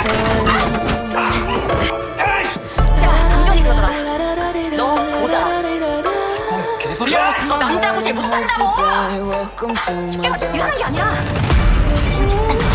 야, 강정이 그러더라. 너 고자라. 뭔 개소리야? 너 남자 구실 못한다고. 이상한 게 아니라